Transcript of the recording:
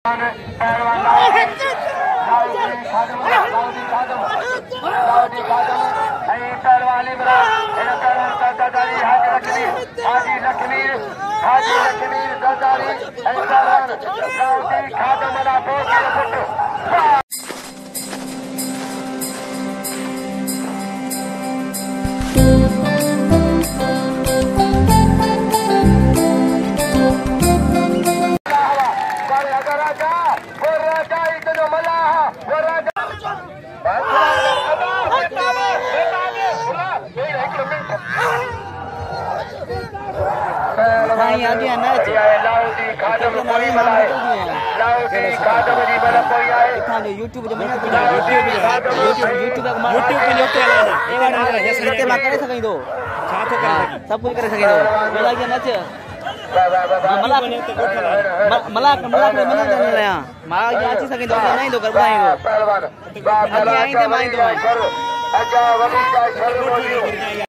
YouTube जो मना सब कुछ करे सके नच मला मना अची सके नहीं तो कर बुधाई